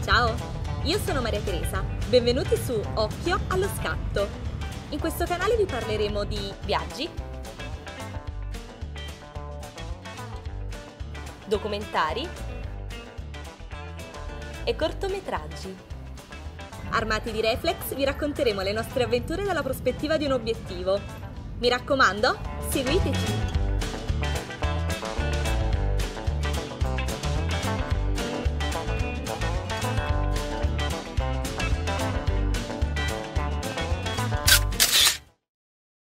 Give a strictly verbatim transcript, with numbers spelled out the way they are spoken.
Ciao, io sono Maria Teresa, benvenuti su Occhio allo Scatto. In questo canale vi parleremo di viaggi, documentari e cortometraggi. Armati di reflex vi racconteremo le nostre avventure dalla prospettiva di un obiettivo. Mi raccomando, seguiteci!